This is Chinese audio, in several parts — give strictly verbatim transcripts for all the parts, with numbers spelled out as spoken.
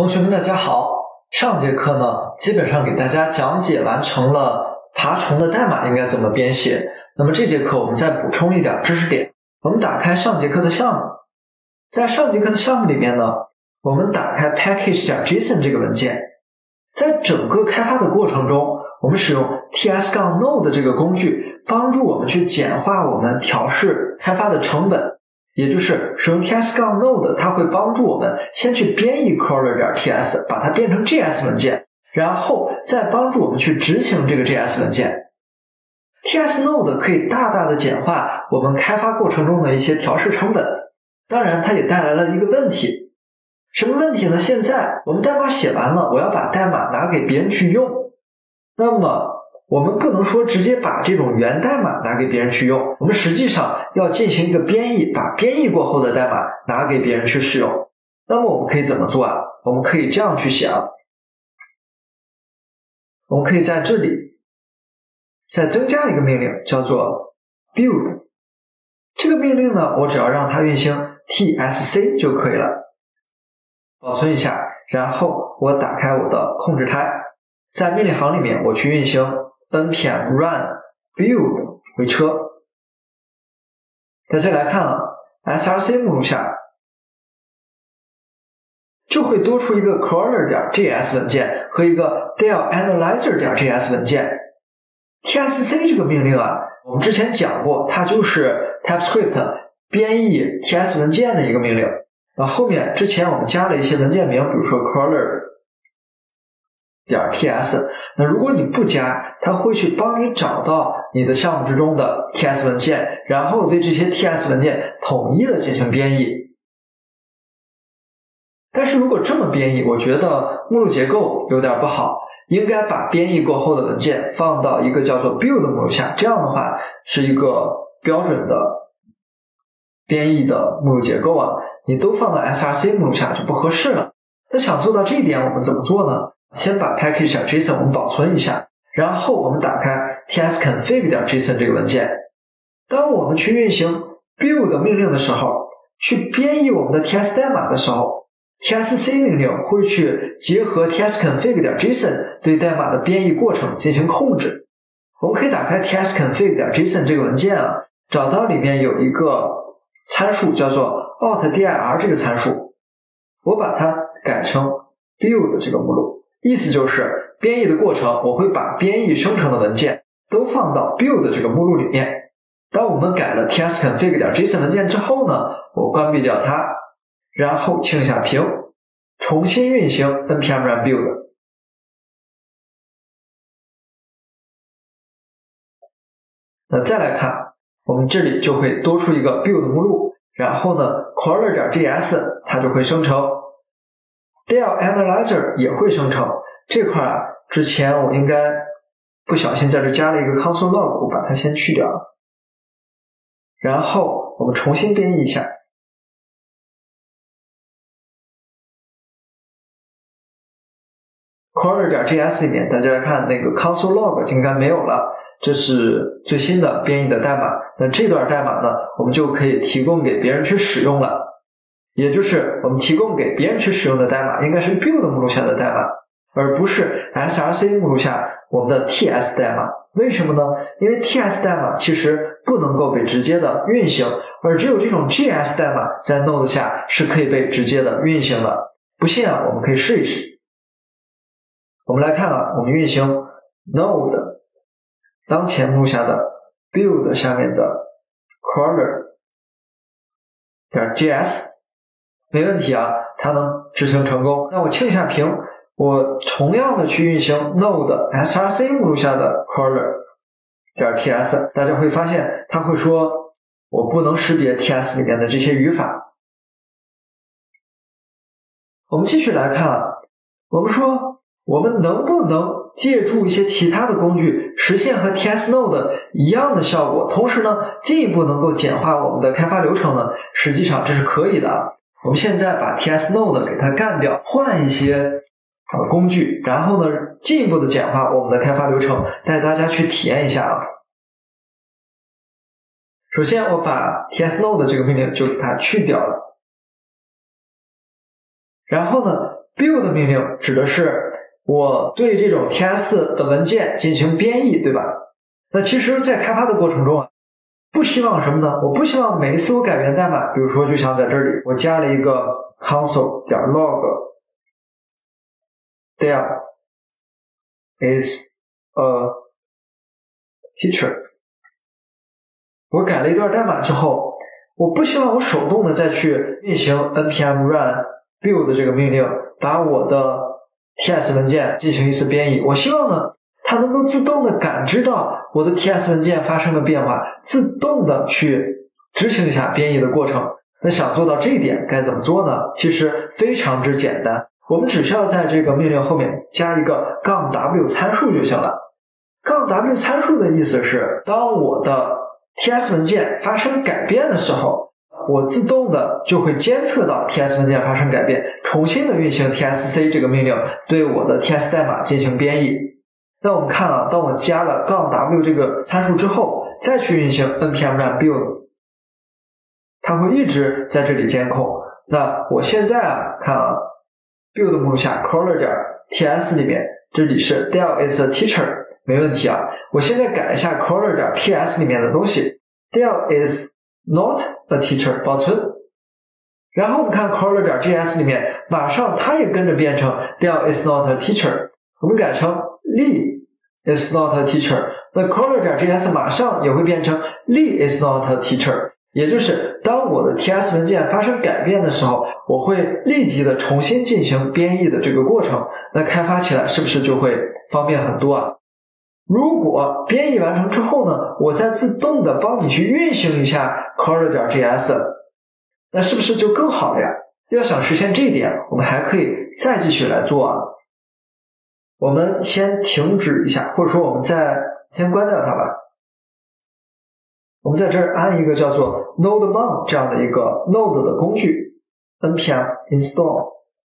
同学们大家好，上节课呢基本上给大家讲解完成了爬虫的代码应该怎么编写，那么这节课我们再补充一点知识点。我们打开上节课的项目，在上节课的项目里面呢，我们打开 package.json 这个文件，在整个开发的过程中，我们使用 ts-node 这个工具帮助我们去简化我们调试开发的成本。也就是使用 ts-node 它会帮助我们先去编译 crawler.ts 把它变成 J S 文件，然后再帮助我们去执行这个 J S 文件。 ts-node 可以大大的简化我们开发过程中的一些调试成本，当然它也带来了一个问题。什么问题呢？现在我们代码写完了，我要把代码拿给别人去用，那么我们不能说直接把这种源代码拿给别人去用，我们实际上要进行一个编译，把编译过后的代码拿给别人去使用。那么我们可以怎么做啊？我们可以这样去想，我们可以在这里再增加一个命令，叫做 build。 这个命令呢，我只要让它运行 tsc 就可以了。保存一下，然后我打开我的控制台，在命令行里面我去运行npm run build 回车。大家来看啊 ，src 目录下就会多出一个 crawler.js 文件和一个 delanalyzer.js 文件。tsc 这个命令啊，我们之前讲过，它就是 TypeScript 编译 ts 文件的一个命令。那后面之前我们加了一些文件名，比如说 crawler.ts， 那如果你不加，它会去帮你找到你的项目之中的 ts 文件，然后对这些 ts 文件统一的进行编译。但是如果这么编译，我觉得目录结构有点不好，应该把编译过后的文件放到一个叫做 build 目录下，这样的话是一个标准的编译的目录结构啊，你都放到 src 目录下就不合适了。那想做到这一点我们怎么做呢？先把 package.json 我们保存一下，然后我们打开 tsconfig.json 这个文件。当我们去运行 build 命令的时候，去编译我们的 ts 代码的时候， tsc 命令会去结合 tsconfig.json 对代码的编译过程进行控制。我们可以打开 tsconfig.json 这个文件啊，找到里面有一个参数叫做 altdir 这个参数，我把它改成 build 这个目录，意思就是编译的过程我会把编译生成的文件都放到 build 这个目录里面。当我们改了 tsconfig.json 文件之后呢，我关闭掉它，然后清一下屏，重新运行 npm run build。 那再来看，我们这里就会多出一个 build 目录，然后呢 crawler.js 它就会生成， delanalyzer 也会生成。这块啊，之前我应该不小心在这加了一个 console log， 我把它先去掉了。然后我们重新编译一下， crawler.js 里面大家来看那个 console log 应该没有了，这是最新的编译的代码。那这段代码呢，我们就可以提供给别人去使用了，也就是我们提供给别人去使用的代码应该是 build 目录下的代码，而不是 src 目录下我们的 ts 代码。为什么呢？因为 ts 代码其实不能够被直接的运行，而只有这种 J S 代码在 node 下是可以被直接的运行的。不信啊，我们可以试一试。我们来看啊，我们运行 node 当前目录下的 build 下面的 crawler.js， 没问题啊，它能执行成功。那我清一下屏，我同样的去运行 node src 目录下的 crawler.ts， 大家会发现它会说我不能识别 ts 里面的这些语法。我们继续来看啊，我们说我们能不能借助一些其他的工具实现和 ts-node 一样的效果，同时呢进一步能够简化我们的开发流程呢？实际上这是可以的。我们现在把 ts-node 给它干掉，换一些呃工具，然后呢进一步的简化我们的开发流程，带大家去体验一下啊。首先我把 ts-node 这个命令就给它去掉了，然后呢 build 命令指的是我对这种 T S 的文件进行编译，对吧？那其实在开发的过程中啊，不希望什么呢？我不希望每一次我改变代码，比如说就像在这里我加了一个 console 点 log there is a teacher， 我改了一段代码之后，我不希望我手动的再去运行 npm run build 这个命令，把我的 T S 文件进行一次编译。我希望呢，它能够自动的感知到我的 T S 文件发生了变化，自动的去执行一下编译的过程。那想做到这一点该怎么做呢？其实非常之简单，我们只需要在这个命令后面加一个杠 w 参数就行了。杠 w 参数的意思是，当我的 T S 文件发生改变的时候，我自动的就会监测到 T S 文件发生改变，重新的运行 T S C 这个命令对我的 T S 代码进行编译。那我们看啊，当我加了杠 w 这个参数之后，再去运行 npm run build， 它会一直在这里监控。那我现在啊，看啊 build 目录下 crawler 点 ts 里面，这里是 there is a teacher， 没问题啊。我现在改一下 crawler 点 ts 里面的东西， there is not a teacher， 保存。然后我们看 crawler 点 js 里面，马上它也跟着变成 there is not a teacher， 我们改成 Lee is not a teacher， 那 crawler 点 js 马上也会变成 Lee is not a teacher， 也就是当我的 T S 文件发生改变的时候，我会立即的重新进行编译的这个过程，那开发起来是不是就会方便很多啊？如果编译完成之后呢，我再自动的帮你去运行一下 crawler 点 js， 那是不是就更好了呀？要想实现这一点，我们还可以再继续来做啊。我们先停止一下，或者说我们再先关掉它吧。我们在这儿安一个叫做 nodemon 这样的一个 node 的工具 npm install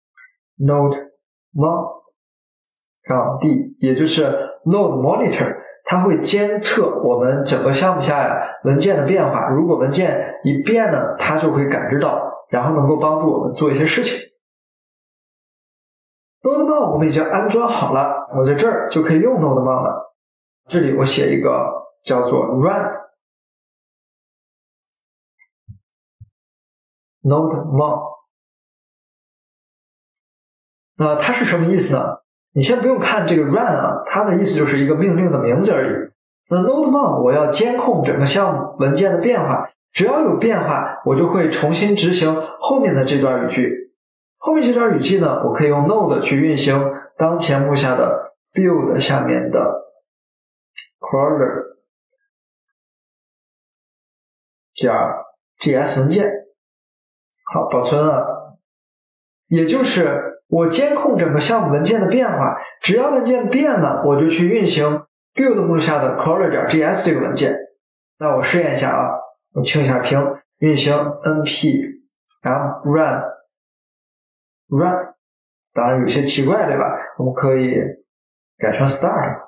nodemon 让 d， 也就是 node monitor， 它会监测我们整个项目下呀文件的变化，如果文件一变呢，它就会感知到，然后能够帮助我们做一些事情。nodemon 我们已经安装好了，我在这儿就可以用 nodemon 了。这里我写一个叫做 run nodemon， 那它是什么意思呢？你先不用看这个 run 啊，它的意思就是一个命令的名字而已。那 nodemon 我要监控整个项目文件的变化，只要有变化，我就会重新执行后面的这段语句。后面这段语句呢，我可以用 node 去运行当前目下的 build 下面的 crawler 点 js 文件。好，保存了。也就是我监控整个项目文件的变化，只要文件变了，我就去运行 build 目录下的 crawler 点 js 这个文件。那我试验一下啊，我清一下屏，运行 npm run run， 当然有些奇怪对吧？我们可以改成 start，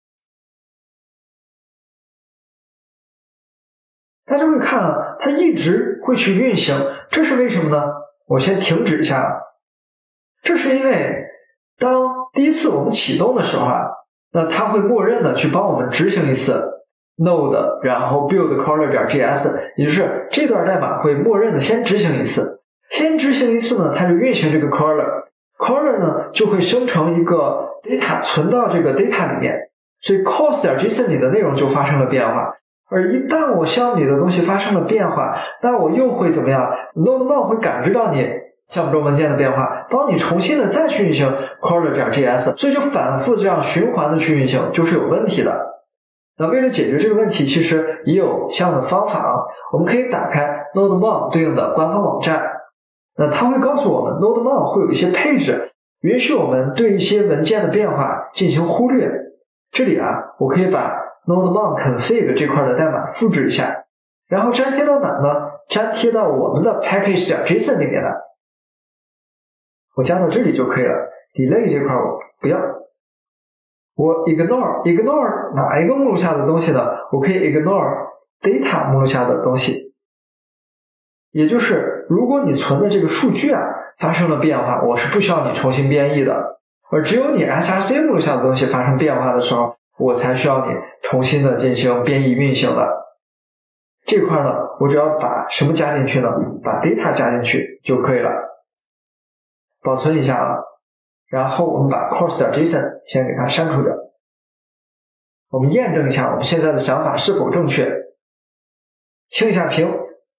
大家会看啊，它一直会去运行，这是为什么呢？我先停止一下，这是因为当第一次我们启动的时候啊，那它会默认的去帮我们执行一次 node 然后 build crawler 点 js， 也就是这段代码会默认的先执行一次，先执行一次呢，它就运行这个 crawler crawler 呢就会生成一个 data 存到这个 data 里面，所以 course 点 json 里的内容就发生了变化。而一旦我项目里的东西发生了变化，那我又会怎么样？ nodemon 会感知到你项目中文件的变化，帮你重新的再去运行 crawler 点 js， 所以就反复这样循环的去运行，就是有问题的。那为了解决这个问题，其实也有相应的方法啊。我们可以打开 nodemon 对应的官方网站，那它会告诉我们 nodemon 会有一些配置，允许我们对一些文件的变化进行忽略。这里啊，我可以把 nodemon config 这块的代码复制一下，然后粘贴到哪呢？粘贴到我们的 package 点 json 里面的。我加到这里就可以了。delay 这块我不要，我 ignore ignore 哪一个目录下的东西呢？我可以 ignore data 目录下的东西。 也就是如果你存的这个数据啊发生了变化，我是不需要你重新编译的，而只有你 S R C 目录下的东西发生变化的时候，我才需要你重新的进行编译运行的。这块呢，我只要把什么加进去呢？把 data 加进去就可以了。保存一下啊，然后我们把 course.json 先给它删除掉。我们验证一下我们现在的想法是否正确。清一下屏。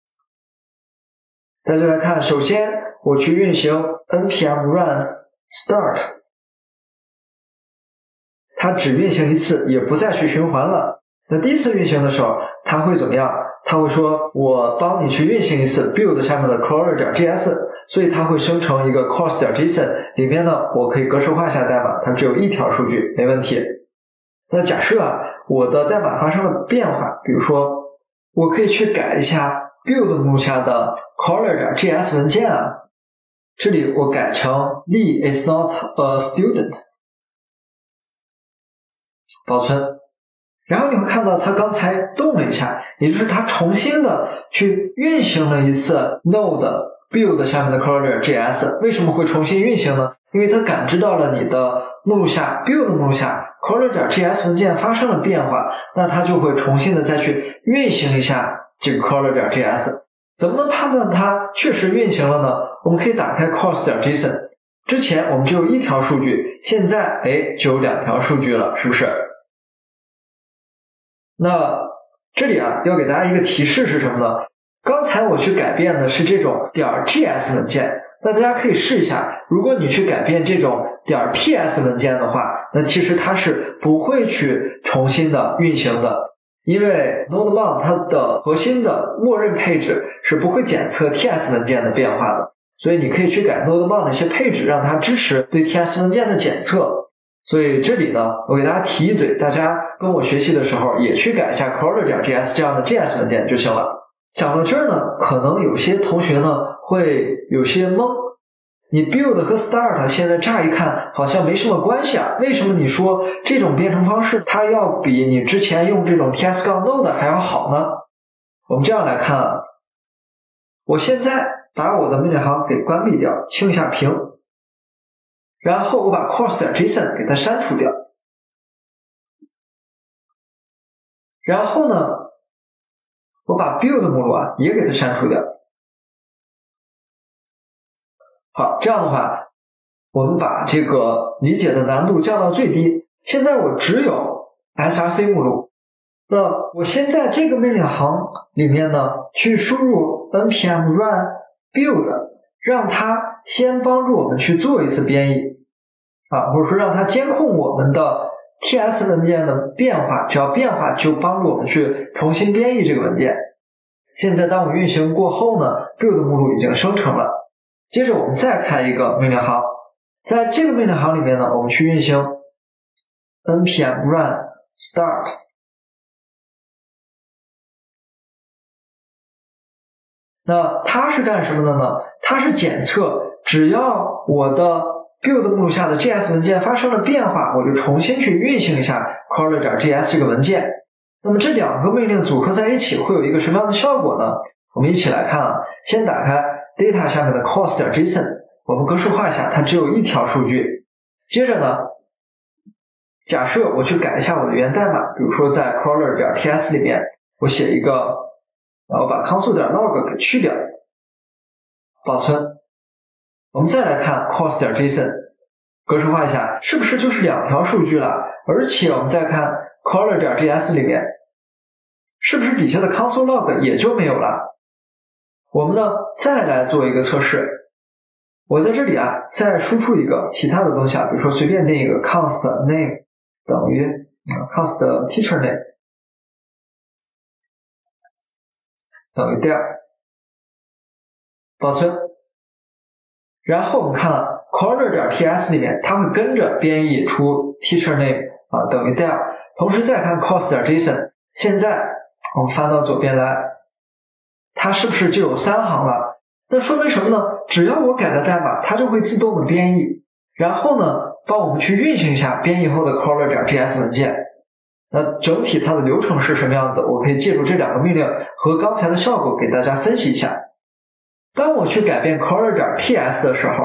大家来看，首先我去运行 npm run start， 它只运行一次，也不再去循环了。那第一次运行的时候，它会怎么样？它会说我帮你去运行一次 build 下面的 crawler.js， 所以它会生成一个 course.json， 里面呢我可以格式化一下代码，它只有一条数据，没问题。那假设啊我的代码发生了变化，比如说我可以去改一下 build 目录下的 crawler.js 文件啊，这里我改成 Lee is not a student， 保存。然后你会看到它刚才动了一下，也就是它重新的去运行了一次 node build 下面的 crawler.js。 为什么会重新运行呢？因为它感知到了你的目录下 build 目录下 crawler.js 文件发生了变化，那它就会重新的再去运行一下这个 crawler.js。 怎么能判断它确实运行了呢？我们可以打开 course.json， 之前我们只有一条数据，现在哎就有两条数据了，是不是？那这里啊要给大家一个提示是什么呢？刚才我去改变的是这种点 .gs 文件，那大家可以试一下，如果你去改变这种点 .ps 文件的话，那其实它是不会去重新的运行的，因为 nodemon 它的核心的默认配置是不会检测 ts 文件的变化的，所以你可以去改 nodemon 的一些配置，让它支持对 ts 文件的检测。所以这里呢我给大家提一嘴，大家跟我学习的时候也去改一下 crawler.js 这样的 J S 文件就行了。讲到这儿呢，可能有些同学呢会有些懵，你 build 和 start 现在乍一看好像没什么关系啊，为什么你说这种编程方式它要比你之前用这种 ts-node 还要好呢？我们这样来看啊，我现在把我的命令行给关闭掉，清一下屏，然后我把 course.json 给它删除掉，然后呢我把 build 目录啊也给它删除掉。好，这样的话我们把这个理解的难度降到最低。现在我只有 S R C 目录，那我先在这个命令行里面呢去输入 npm run build， 让它先帮助我们去做一次编译啊，或者说让它监控我们的 ts 文件的变化，只要变化就帮助我们去重新编译这个文件。现在当我运行过后呢 build 目录已经生成了。接着我们再开一个命令行，在这个命令行里面呢我们去运行 npm run start， 那它是干什么的呢？它是检测只要我的 build 目录下的 J S 文件发生了变化，我就重新去运行一下 crawler.js 这个文件。那么这两个命令组合在一起会有一个什么样的效果呢？我们一起来看啊，先打开 data 下面的 course.json， 我们格式化一下，它只有一条数据。接着呢，假设我去改一下我的源代码，比如说在 crawler.ts 里面我写一个，然后把 console.log 给去掉，保存。我们再来看 course.json， 格式化一下，是不是就是两条数据了？而且我们再看 crawler.js 里面，是不是底下的 console.log 也就没有了？我们呢再来做一个测试，我在这里啊再输出一个其他的东西啊，比如说随便定一个 const name 等于 const teacher name 等于 del， 保存。然后我们看啊 crawler.ts 里面它会跟着编译出 teacher name 啊等于 del， 同时再看 course.json， 现在我们翻到左边来，它是不是就有三行了？那说明什么呢？只要我改了代码，它就会自动的编译，然后呢帮我们去运行一下编译后的 crawler.js 文件。那整体它的流程是什么样子？我可以借助这两个命令和刚才的效果给大家分析一下。 当我去改变 caller 点 ts 的时候，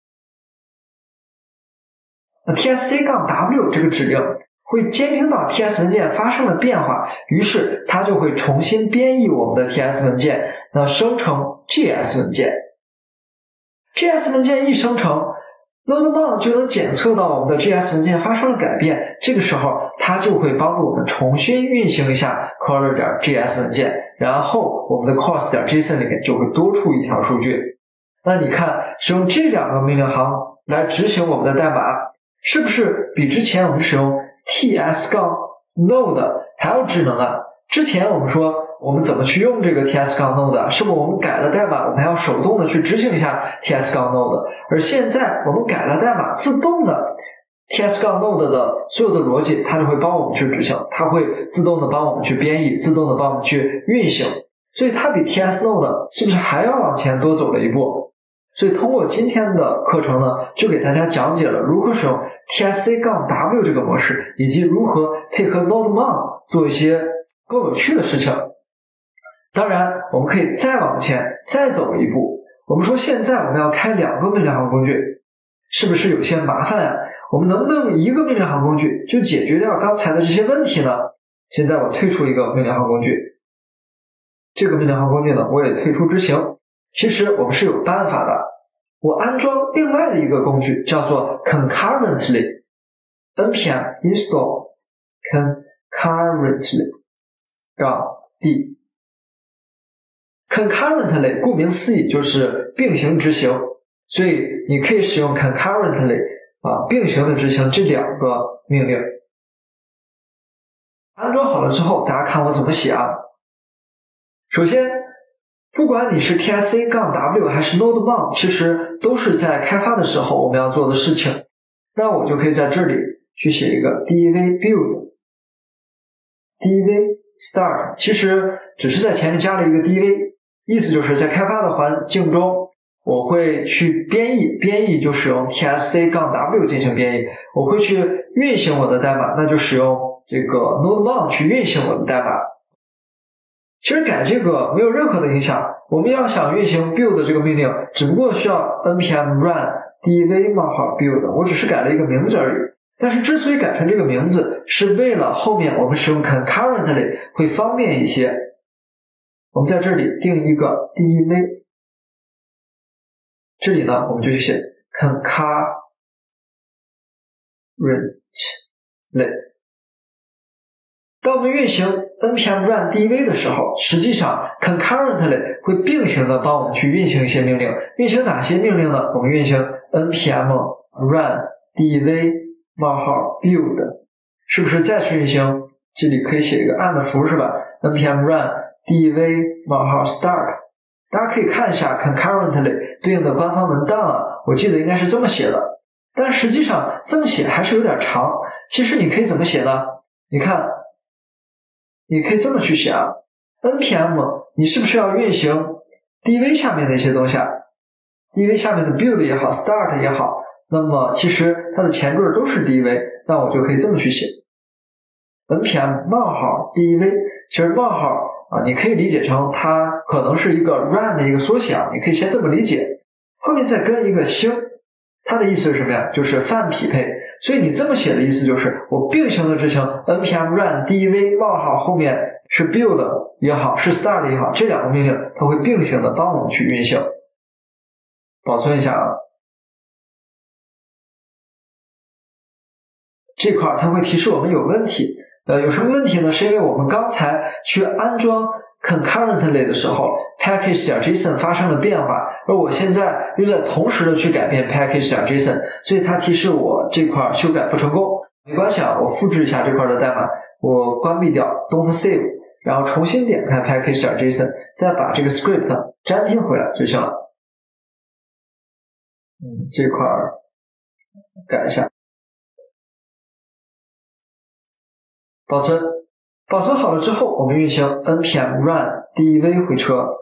那 tsc-w 这个指令会监听到 ts 文件发生了变化，于是它就会重新编译我们的 ts 文件，那生成 gs 文件。gs 文件一生成， nodemon 就能检测到我们的 gs 文件发生了改变，这个时候它就会帮助我们重新运行一下 caller 点 gs 文件，然后我们的 course 点 json 里面就会多出一条数据。那你看，使用这两个命令行来执行我们的代码，是不是比之前我们使用 ts-node 还要智能啊？之前我们说我们怎么去用这个 ts-node， 是不是我们改了代码我们还要手动的去执行一下 ts-node， 而现在我们改了代码，自动的 ts-node 的所有的逻辑它就会帮我们去执行，它会自动的帮我们去编译，自动的帮我们去运行，所以它比 ts-node 是不是还要往前多走了一步？所以通过今天的课程呢，就给大家讲解了如何使用 tsc-w 这个模式，以及如何配合 nodemon 做一些更有趣的事情。当然我们可以再往前再走一步，我们说现在我们要开两个命令行工具，是不是有些麻烦啊？我们能不能用一个命令行工具就解决掉刚才的这些问题呢？现在我退出一个命令行工具，这个命令行工具呢我也退出执行。其实我们是有办法的，我安装另外的一个工具叫做 concurrently， npm install concurrently 杠 d。 concurrently 顾名思义就是并行执行，所以你可以使用 concurrently 啊，并行的执行这两个命令。安装好了之后，大家看我怎么写啊。首先不管你是 tsc-w 还是 nodemon， 其实都是在开发的时候我们要做的事情。那我就可以在这里去写一个 dev build dev start， 其实只是在前面加了一个 dev， 意思就是在开发的环境中我会去编译，编译就使用 tsc-w 进行编译，我会去运行我的代码，那就使用这个 nodemon 去运行我的代码。其实改这个没有任何的影响，我们要想运行 build 这个命令，只不过需要 npm run dev 冒号 build， 我只是改了一个名字而已。但是之所以改成这个名字，是为了后面我们使用 concurrently 会方便一些。我们在这里定一个 dev， 这里呢我们就去写 concurrently。当我们运行 npm run dev 的时候，实际上 concurrently 会并行的帮我们去运行一些命令。运行哪些命令呢？我们运行 npm run dev 冒号 build， 是不是再去运行？这里可以写一个 and 符是吧？ npm run dev 冒号 start， 大家可以看一下 concurrently 对应的官方文档啊，我记得应该是这么写的，但实际上这么写还是有点长。其实你可以怎么写呢？你看你可以这么去写啊 ，npm 你是不是要运行 dev 下面的一些东西啊 ？dev 下面的 build 也好 ，start 也好，那么其实它的前缀都是 dev， 那我就可以这么去写 npm 冒号 dev， 其实冒号啊，你可以理解成它可能是一个 run 的一个缩写啊，你可以先这么理解，后面再跟一个星，它的意思是什么呀？就是泛匹配。所以你这么写的意思就是我并行的执行 npm run dev 冒号后面是 build 也好是 start 也好，这两个命令它会并行的帮我们去运行。保存一下啊，这块它会提示我们有问题，呃，有什么问题呢？是因为我们刚才去安装 concurrently 的时候 package.json 发生了变化，而我现在又在同时的去改变 package.json， 所以它提示我这块修改不成功。没关系啊，我复制一下这块的代码，我关闭掉 don't save， 然后重新点开 package.json， 再把这个 script 粘贴回来就行了。嗯，这块改一下，保存。保存好了之后，我们运行 npm run dev 回车，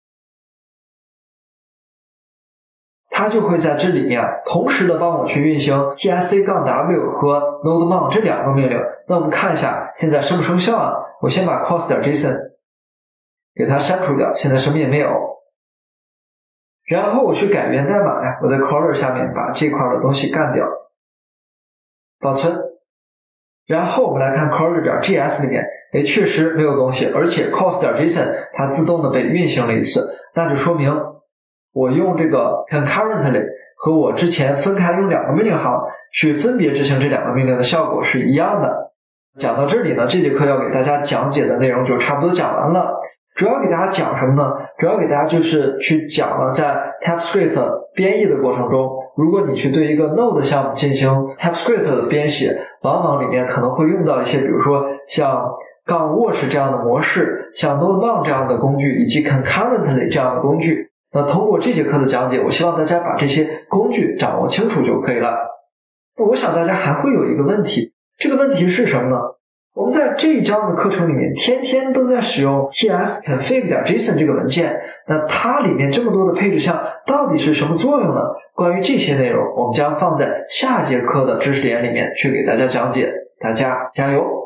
它就会在这里面同时的帮我去运行 tsc-w 和 nodemon 这两个命令。那我们看一下现在生不生效啊？我先把 course.json 给它删除掉，现在什么也没有。 然后我去改源代码呀，我在 crawler 下面把这块的东西干掉，保存。然后我们来看 crawler 点 J S 里面，诶，确实没有东西，而且 cost 点 JSON 它自动的被运行了一次，那就说明我用这个 concurrently 和我之前分开用两个命令行去分别执行这两个命令的效果是一样的。讲到这里呢，这节课要给大家讲解的内容就差不多讲完了。主要给大家讲什么呢？主要给大家就是去讲了在 TypeScript 编译的过程中，如果你去对一个 Node 项目进行 TypeScript 的编写，往往里面可能会用到一些比如说像杠 watch 这样的模式，像 NodeMount 这样的工具，以及 concurrently 这样的工具。那通过这节课的讲解，我希望大家把这些工具掌握清楚就可以了。那我想大家还会有一个问题，这个问题是什么呢？我们在这一章的课程里面天天都在使用 tsconfig.json 这个文件，那它里面这么多的配置项到底是什么作用呢？关于这些内容，我们将放在下节课的知识点里面去给大家讲解，大家加油！